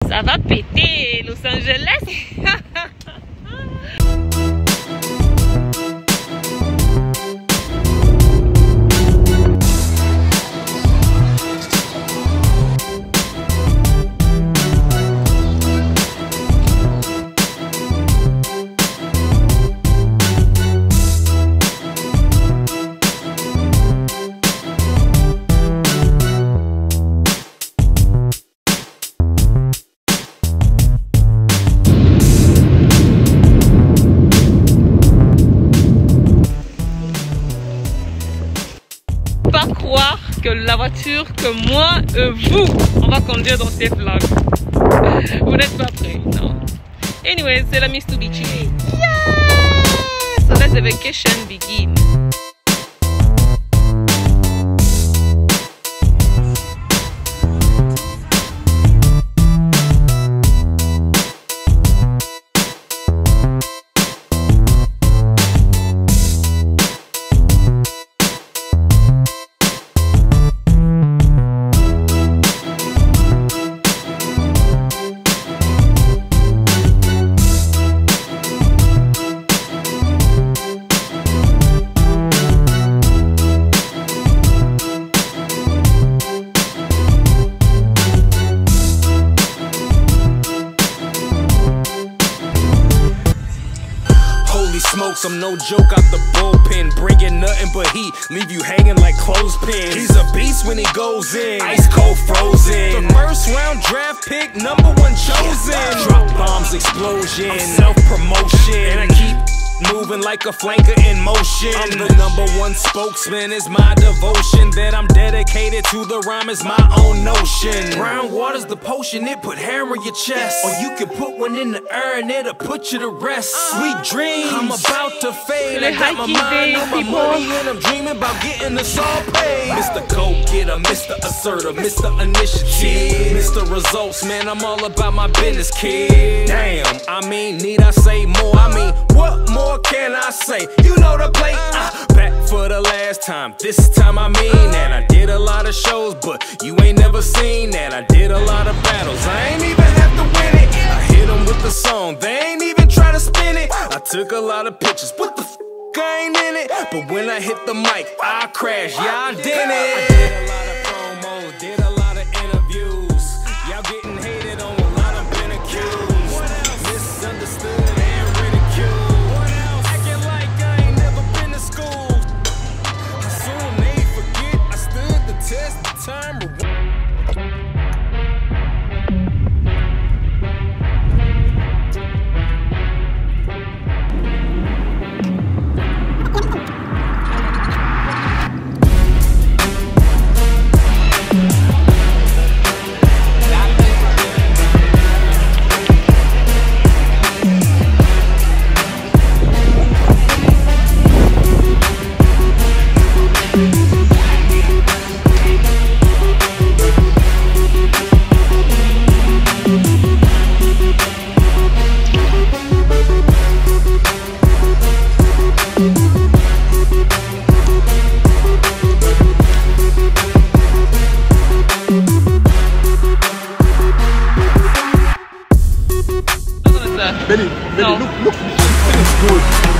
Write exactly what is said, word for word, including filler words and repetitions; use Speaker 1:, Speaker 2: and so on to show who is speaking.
Speaker 1: Ça va péter, Los Angeles. Pas croire que la voiture que moi et vous on va conduire dans ces vlogs. Vous n'êtes pas prêts, non. Anyway, c'est la Mitsubishi. Yes! So let the vacation begin.
Speaker 2: Smokes, I'm no joke out the bullpen, bringing nothing but heat, leave you hanging like clothespins. He's a beast when he goes in, ice cold frozen. The first round draft pick, number one chosen. Drop bombs, explosion, self promotion, and I keep moving like a flanker in motion. I'm the number one spokesman, is my devotion. That I'm dedicated to the rhyme is my own notion. Brown water's the potion, it put hair on your chest. Or you can put one in the air and it'll put you to rest. Sweet dreams, I'm about to fade. I got my mind on my money and I'm dreaming about getting this all paid. Mister Go-Getter, Mister Assertive, Mister Initiative, Mister Results, man, I'm all about my business, kid. Damn, I mean, need I say more? I mean, what more can I say? You know the play. uh, Back for the last time, this time I mean that. I did a lot of shows, but you ain't never seen that. I did a lot of battles, I ain't even have to win it. I hit them with the song, they ain't even try to spin it. I took a lot of pictures, what the f*** I ain't in it. But when I hit the mic, I crash, yeah I did it. I did a lot of promos, did a lot of interviews. Y'all getting hated on, a lot of been accused, misunderstood.
Speaker 3: Benny, Benny, look, look, this is good.